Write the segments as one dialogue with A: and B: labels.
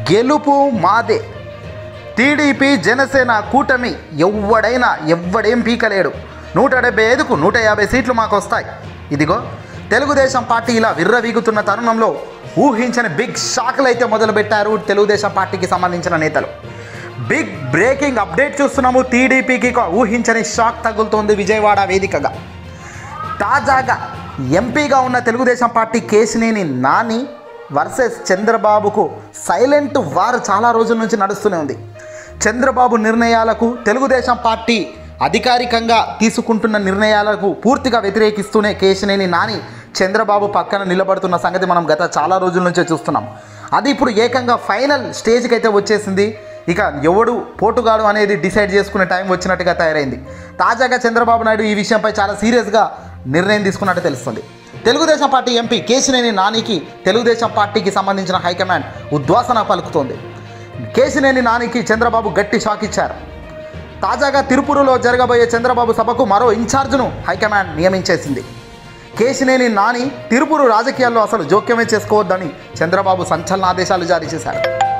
A: గెలుపు మాదే. టీడీపీ జనసేన కూటమి ఎవ్వడేం పీకలేడు. 175కు 150 సీట్లు మాకు వస్తాయి. ఇదిగో తెలుగుదేశం పార్టీ ఇలా విర్రవీగుతున్న తరుణంలో ఊహించని బిగ్ షాక్లు అయితే మొదలుపెట్టారు తెలుగుదేశం పార్టీకి సంబంధించిన నేతలు. బిగ్ బ్రేకింగ్ అప్డేట్ చూస్తున్నాము. టీడీపీకి ఊహించని షాక్ తగులుతోంది విజయవాడ వేదికగా. తాజాగా ఎంపీగా ఉన్న తెలుగుదేశం పార్టీ కేశినేని నాని వర్సెస్ చంద్రబాబుకు సైలెంట్ వార్ చాలా రోజుల నుంచి నడుస్తూనే ఉంది. చంద్రబాబు నిర్ణయాలకు, తెలుగుదేశం పార్టీ అధికారికంగా తీసుకుంటున్న నిర్ణయాలకు పూర్తిగా వ్యతిరేకిస్తూనే కేశినేని నాని చంద్రబాబు పక్కన నిలబడుతున్న సంగతి మనం గత చాలా రోజుల నుంచే చూస్తున్నాం. అది ఇప్పుడు ఏకంగా ఫైనల్ స్టేజ్కి అయితే వచ్చేసింది. ఇక ఎవడు పోటుగాడు అనేది డిసైడ్ చేసుకునే టైం వచ్చినట్టుగా తయారైంది. తాజాగా చంద్రబాబు నాయుడు ఈ విషయంపై చాలా సీరియస్గా నిర్ణయం తీసుకున్నట్టు తెలుస్తుంది. తెలుగుదేశం పార్టీ ఎంపీ కేశినేని నానికి తెలుగుదేశం పార్టీకి సంబంధించిన హైకమాండ్ ఉద్వాసన పలుకుతోంది. కేశినేని నానికి చంద్రబాబు గట్టి షాక్ ఇచ్చారు. తాజాగా తిరుపూరులో జరగబోయే చంద్రబాబు సభకు మరో ఇన్ఛార్జ్ను హైకమాండ్ నియమించేసింది. కేశినేని నాని తిరుపూరు రాజకీయాల్లో అసలు జోక్యమే చేసుకోవద్దని చంద్రబాబు సంచలన ఆదేశాలు జారీ చేశారు.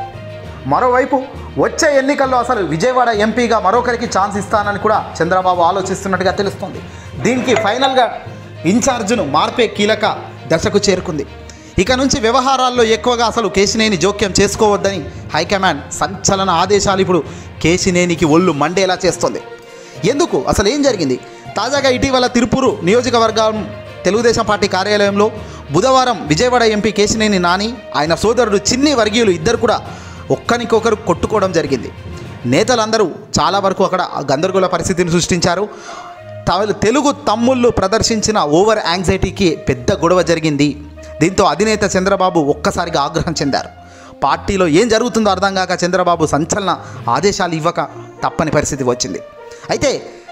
A: మరోవైపు వచ్చే ఎన్నికల్లో అసలు విజయవాడ ఎంపీగా మరొకరికి ఛాన్స్ ఇస్తానని కూడా చంద్రబాబు ఆలోచిస్తున్నట్టుగా తెలుస్తుంది. దీనికి ఫైనల్గా ఇన్ఛార్జ్ను మార్పే కీలక దశకు చేరుకుంది. ఇక నుంచి వ్యవహారాల్లో ఎక్కువగా అసలు కేశినేని జోక్యం చేసుకోవద్దని హైకమాండ్ సంచలన ఆదేశాలు ఇప్పుడు కేశినేనికి ఒళ్ళు మండేలా చేస్తుంది. ఎందుకు, అసలు ఏం జరిగింది? తాజాగా ఇటీవల తిరుపూరు నియోజకవర్గం తెలుగుదేశం పార్టీ కార్యాలయంలో బుధవారం విజయవాడ ఎంపీ కేశినేని నాని, ఆయన సోదరుడు చిన్ని వర్గీయులు ఇద్దరు కూడా ఒక్కరికొకరు కొట్టుకోవడం జరిగింది. నేతలందరూ చాలా వరకు అక్కడ గందరగోళ పరిస్థితిని సృష్టించారు. తెలుగు తమ్ముళ్ళు ప్రదర్శించిన ఓవర్ యాంగ్జైటీకి పెద్ద గొడవ జరిగింది. దీంతో అధినేత చంద్రబాబు ఒక్కసారిగా ఆగ్రహం చెందారు. పార్టీలో ఏం జరుగుతుందో అర్థం కాక చంద్రబాబు సంచలన ఆదేశాలు ఇవ్వక తప్పని పరిస్థితి వచ్చింది. అయితే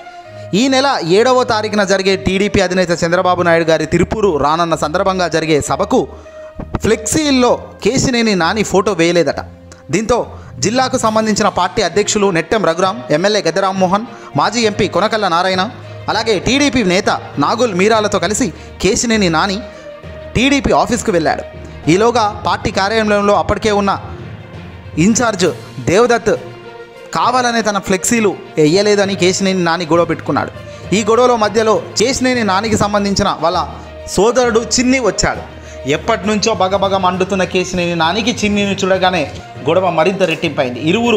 A: ఈ నెల 7వ తారీఖున జరిగే టీడీపీ అధినేత చంద్రబాబు నాయుడు గారి తిరుపూరు రానున్న సందర్భంగా జరిగే సభకు ఫ్లెక్సీల్లో కేశినేని నాని ఫోటో వేయలేదట. దీంతో జిల్లాకు సంబంధించిన పార్టీ అధ్యక్షులు నెట్టెం రఘురాం, ఎమ్మెల్యే గద్దె రామ్మోహన్, మాజీ ఎంపీ కొనకళ్ళ నారాయణ, అలాగే టీడీపీ నేత నాగుల్ మీరాలతో కలిసి కేశినేని నాని టీడీపీ ఆఫీస్కు వెళ్ళాడు. ఈలోగా పార్టీ కార్యాలయంలో అప్పటికే ఉన్న ఇన్ఛార్జ్ దేవదత్ కావాలనే తన ఫ్లెక్సీలు వేయలేదని కేశినేని నాని గొడవ పెట్టుకున్నాడు. ఈ గొడవలో మధ్యలో కేశినేని నానికి సంబంధించిన వాళ్ళ సోదరుడు చిన్ని వచ్చాడు. ఎప్పటి నుంచో బగబగ మండుతున్న కేశినేని నానికి చిన్నిని చూడగానే గొడవ మరింత రెట్టింపైంది. ఇరువురు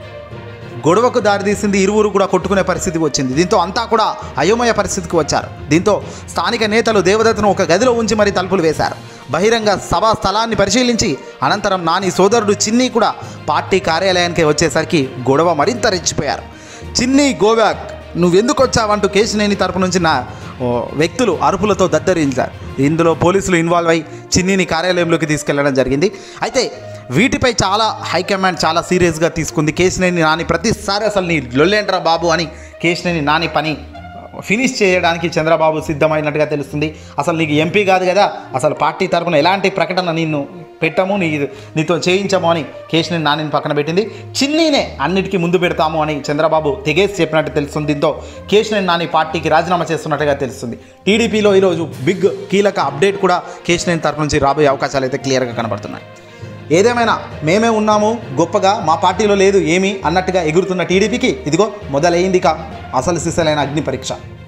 A: గొడవకు దారితీసింది. ఇరువురు కూడా కొట్టుకునే పరిస్థితి వచ్చింది. దీంతో అంతా కూడా అయోమయ పరిస్థితికి వచ్చారు. దీంతో స్థానిక నేతలు దేవదత్తును ఒక గదిలో ఉంచి మరీ తలుపులు వేశారు. బహిరంగ సభా స్థలాన్ని పరిశీలించి అనంతరం నాని సోదరుడు చిన్ని కూడా పార్టీ కార్యాలయానికి వచ్చేసరికి గొడవ మరింత రెచ్చిపోయారు. చిన్ని గోబ్యాక్, నువ్వెందుకు వచ్చావంటూ కేశినేని తరపు నుంచి నా వ్యక్తులు అరుపులతో దద్దరించారు. ఇందులో పోలీసులు ఇన్వాల్వ్ అయి చిన్నిని కార్యాలయంలోకి తీసుకెళ్లడం జరిగింది. అయితే వీటిపై హైకమాండ్ చాలా సీరియస్గా తీసుకుంది. కేశినేని నాని ప్రతిసారి అసలు నీ లొల్లేంట్రా బాబు అని కేశినేని నాని పని ఫినిష్ చేయడానికి చంద్రబాబు సిద్ధమైనట్టుగా తెలుస్తుంది. అసలు నీకు ఎంపీ కాదు కదా, అసలు పార్టీ తరఫున ఎలాంటి ప్రకటన నిన్ను పెట్టము, నీతో చేయించము అని కేశినేని నానిని పక్కన పెట్టింది. చిన్నీనే అన్నిటికీ ముందు పెడతాము అని చంద్రబాబు తెగేసి చెప్పినట్టు తెలుస్తుంది. దీంతో కేశినేని నాని పార్టీకి రాజీనామా చేస్తున్నట్టుగా తెలుస్తుంది. టీడీపీలో ఈరోజు బిగ్ కీలక అప్డేట్ కూడా కేశినేని తరఫు నుంచి రాబోయే అవకాశాలు అయితే క్లియర్గా కనబడుతున్నాయి. ఏదేమైనా మేమే ఉన్నాము గొప్పగా, మా పార్టీలో లేదు ఏమీ అన్నట్టుగా ఎగురుతున్న టీడీపీకి ఇదిగో మొదలైంది అసలు సిసలైన అగ్ని పరీక్ష.